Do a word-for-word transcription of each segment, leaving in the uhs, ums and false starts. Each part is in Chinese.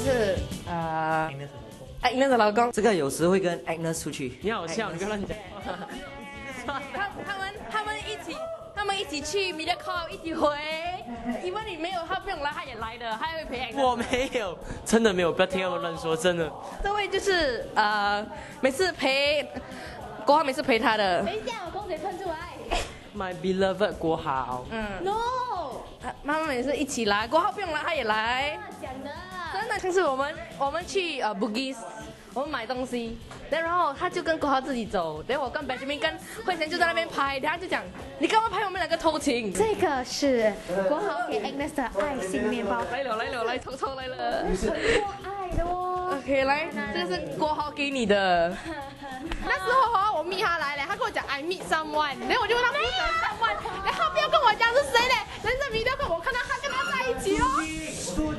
是呃 Agnes 的老公。 这个有时会跟 Agnes 出去。 你好笑，你不要乱讲。 他他们他们一起他们一起去 Mediacorp 一起回，因为你没有他不用来，他也来的，他也会陪 Agnes。 我没有，真的没有，不要听他们乱说，真的。 这位就是呃每次陪国豪，每次陪他的。 等一下，我公嘴喷出来。 My beloved 国豪。 嗯 No， 他他们每次一起来，国豪不用来，他也来。 讲的。 真的，上次我们我们去呃 Bugis， 我们买东西，然后他就跟国豪自己走，然后我跟 Benjamin 跟慧贤就在那边拍，然后就讲你干嘛拍我们两个偷情？ 这个是国豪给 Agnes 的爱心面包， 来了来了来，偷偷来了， 很多爱的哦。 OK， 来，这个是国豪给你的。 那时候哈，我密他来了，他跟我讲 I meet someone，然后我就问他 meet someone，然后他不要跟我讲是谁嘞，人家迷掉跟我看到他跟他在一起哦。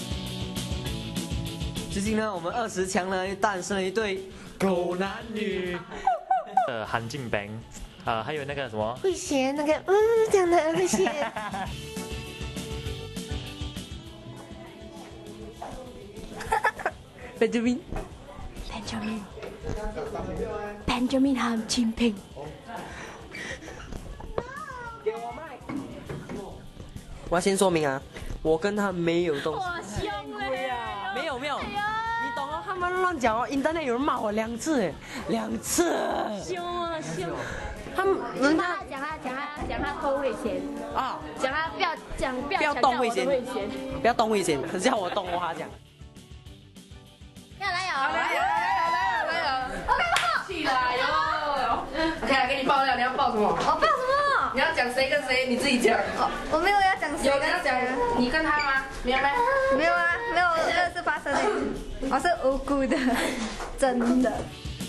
最近呢，我们二十强呢又诞生了一对狗男女。 呃，韩进兵，呃，还有那个什么， 慧贤那个嗯讲的慧贤。 Benjamin。 Benjamin Benjamin 和金平。 我要先说明啊，我跟他没有东西。 我凶嘞！ 没有没有，你懂哦？他们乱讲哦，Internet 有人骂我两次哎，两次。 凶啊凶！ 他们人他家讲他讲他讲他偷慧贤啊， 讲他不要讲不不要要动慧贤慧贤。 不要动危险，叫我动我他讲。 要来来哦！ 了来了来了来了！去啦哟 ！OK， 来给你爆料，你要爆什么？ 我报什么？ 你要讲谁跟谁，你自己讲。 我没有要讲谁有人要讲你跟他吗？没有吗？ 没有啊，没有这个是发生的，我是无辜的，真的。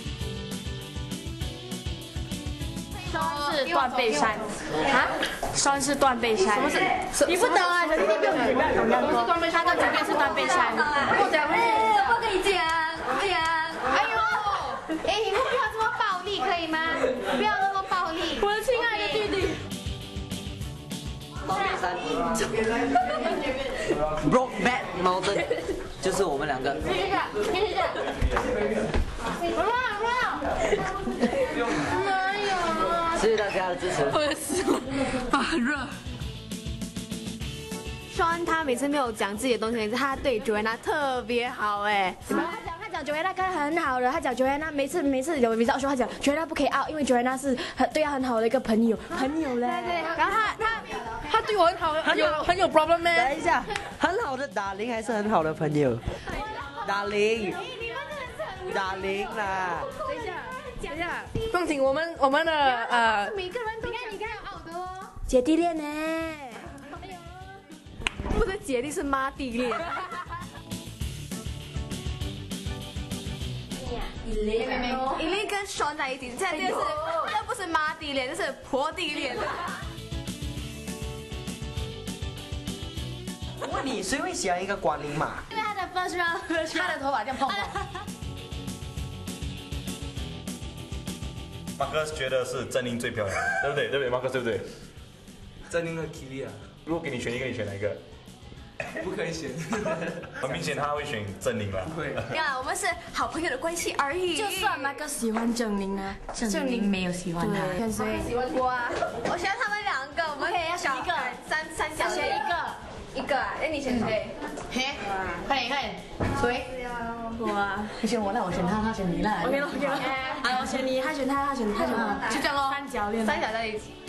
双是断背山啊，双是断背山。什么是？ 你不懂啊，小弟弟不用不要懂那么多。 他的主编是断背山。 我讲，我跟你讲，哎呀，哎呦，哎，你们不要这么暴力，可以吗？不要那么暴力。 我的亲爱的弟弟。 断背山 ，Brokeback Mountain， 就是我们两个。 听一下，听一下。不要不要。没有。 谢谢大家的支持。 我的手啊很热。 双他每次没有讲自己的东西，他对 Joanna 特别好哎。 他讲他讲 Joanna 跟很好的，他讲 Joanna 每次每次有比较说他讲 Joanna 不可以 out， 因为 Joanna 是很对他很好的一个朋友，朋友嘞。对对。 然后他他他对我很好，很有很有 problem 咩？ 等一下，很好的打铃还是很好的朋友。打铃，打铃啦。 等一下，等一下，恭请我们我们的呃， 每个人都你看你看有 out 的哦，姐弟恋呢。 不是姐弟是妈弟恋。 伊琳， 伊琳跟双在一起，这这是这不是妈弟恋，这是婆弟恋。 我问你，谁会喜欢一个关灵马？ 因为他的 first round， 他的头发这样碰碰。 马克觉得是郑宁最漂亮，对不对？对不对？马克对不对？ 郑宁和 Kili 啊， 如果给你选一个，你选哪一个？ 不可以选。 很明显他会选郑宁了。 不会。 对啊，我们是好朋友的关系而已。 就算那个喜欢郑宁呢，郑宁没有喜欢他， 对，所以我啊，我喜欢他们两个，我们可以要选一个， 三三小选一个，一个，哎，你选谁？ 嘿，快点快点，谁？ 我啊， 你选我，那我选他，他选你，那 OK 了 OK 了， 啊，我选你，他选他，他选他选我，就这样咯。 三角恋， 三角在一起。